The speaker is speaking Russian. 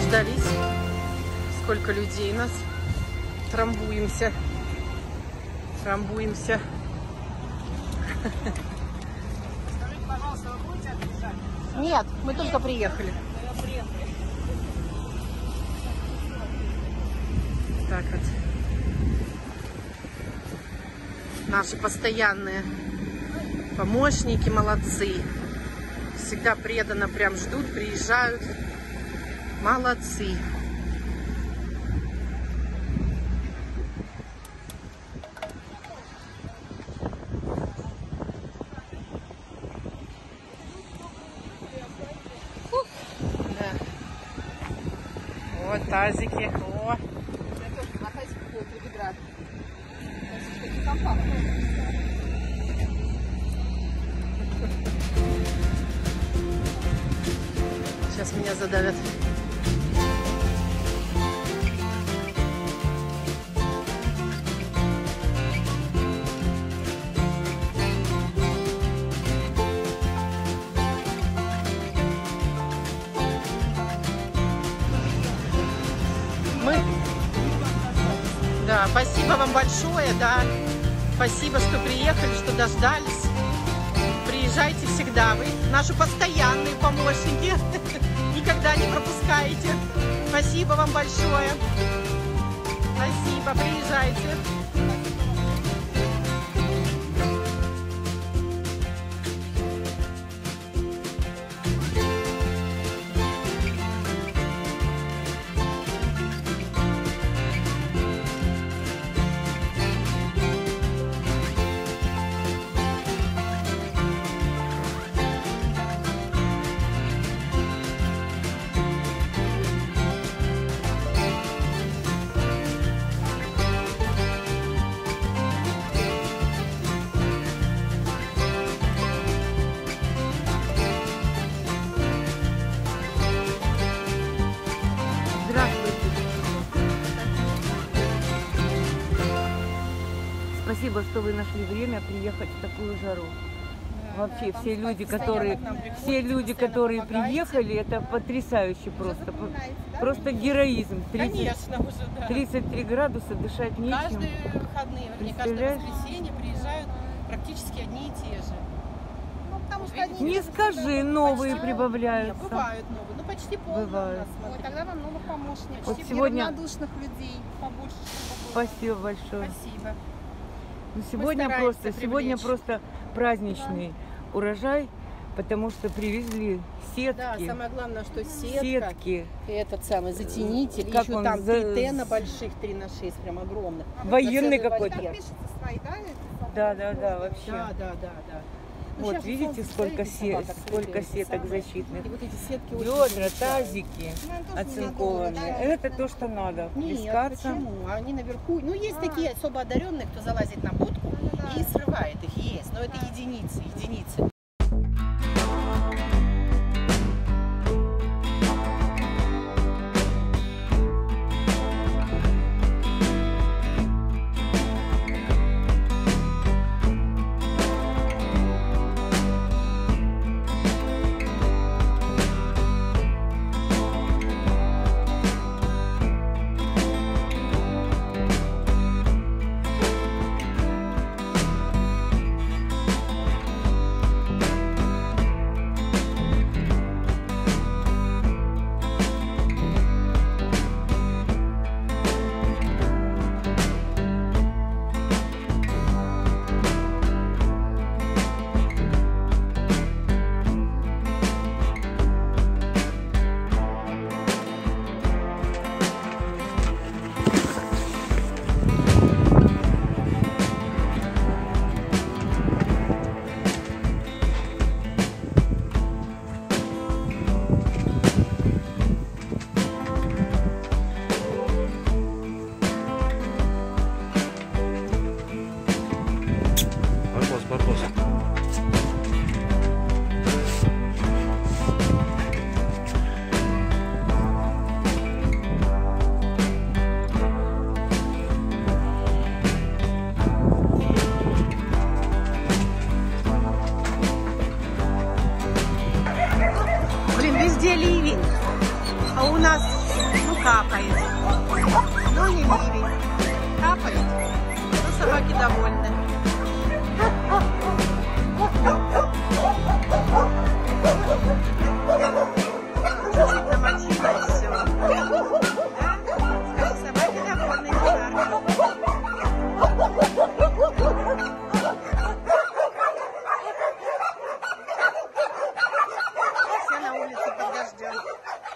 Дождались. Сколько людей у нас. Трамбуемся. Трамбуемся. Скажите, пожалуйста, вы будете отъезжать? Нет, мы только приехали. Так вот. Наши постоянные помощники молодцы. Всегда преданно прям ждут, приезжают. Молодцы. Да. Вот тазики. О. Сейчас меня задавят. Да, спасибо вам большое, да. Спасибо, что приехали, что дождались. Приезжайте всегда. Вы наши постоянные помощники. Никогда не пропускаете. Спасибо вам большое. Спасибо, приезжайте. Спасибо, что вы нашли время приехать в такую жару. Вообще все люди, которые приехали, это потрясающе просто. Просто героизм. 33 градуса, дышать нечем. Каждые выходные, вернее, каждое воскресенье приезжают практически одни и те же. Ну, потому что они Не скажи, новые прибавляются. бывают новые, ну почти полные Бывают. у нас. Ой, тогда вам новых помощников. Вот И сегодня- равнодушных людей побольше. Спасибо большое. Спасибо. Ну, сегодня стараемся привлечь. просто праздничный урожай, потому что привезли сетки. Да, самое главное, что сетка, Сетки. и этот самый затенитель, Как еще он там за- 3 тена больших, 3×6, прям огромных. Военный На целый какой-то. вольер. Пишите свои, да? Да, вообще. Да. Ну, Вот сейчас же видите, солнце сколько, стоит, и собак сколько открыты, эти сеток самые. защитных. И вот эти сетки очень Ведра, замечательные. тазики оцинкованные. Это то, что надо. Нет, Плескаться. почему? Они наверху. Ну, есть такие особо одаренные, кто залазит на будку и срывает их. Есть, но это единицы. Везде ливень, а у нас Ну, капает. Но не ливень. Капает. Но собаки довольны. Чуть-чуть намочила и все. Да? Скажи, собаки довольны, не жарко. Все на улице под дождем.